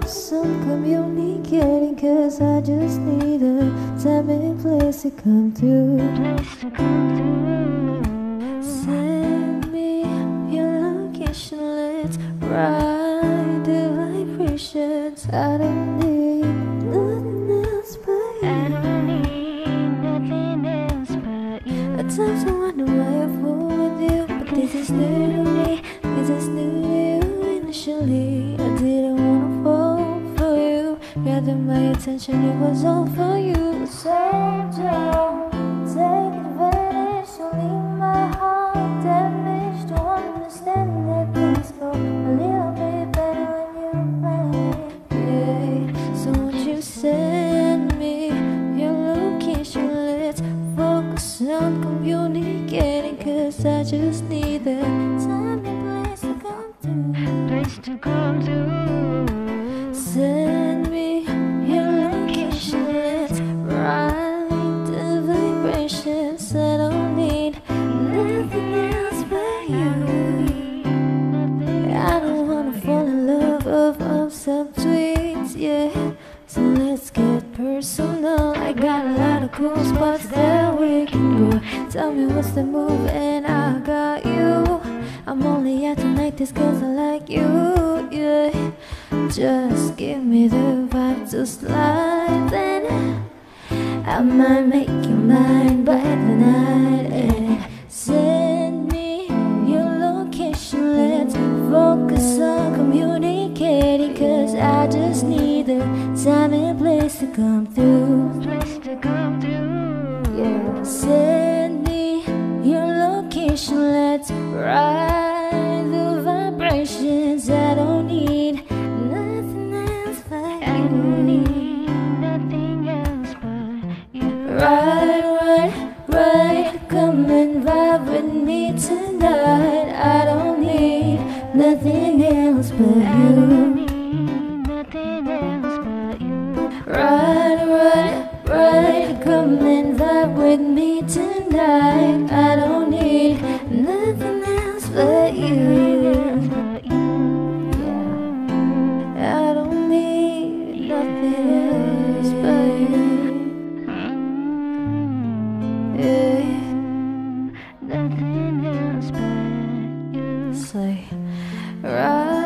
focus on communicating, 'cause I just need a time and place to come through. Send me your location, let's ride the vibrations. I don't need nothing else but you. I don't need nothing else but you. At times I wonder why I fool with you, but this is new to me, this is new to you. Initially I didn't wanna fall for you, gathered my attention, it was all for you. So don't take advantage, don't leave my heart damaged. Don't understand that things go a little bit better when you plan it, yeah. So won't you send me your location, let's focus on communicating, 'cause I just need that time and place to come through. Place to come to. Send me your location, let's ride the vibrations. I don't need nothing else but you. I don't wanna fall in love of some tweets, yeah. So let's get personal. I got a lot of cool spots that we can go. Tell me what's the move and I got you. I'm only acting like this 'cause I like you, yeah. Just give me the vibe to slide, then I might make you mine by the night. And send me your location, let's focus on communicating, 'cause I just need the time and place to come through. Place to come through. Yeah. Send me your location, let's ride the vibrations. I don't need nothing else but I don't you. need nothing else but you. Ride, come and vibe with me tonight. I don't need nothing else but I don't you. need nothing else but you. Ride, come and vibe with me tonight. I don't need nothing else but you. Yeah. I don't need nothing else but you. Yeah. Nothing else but you. Say, ride.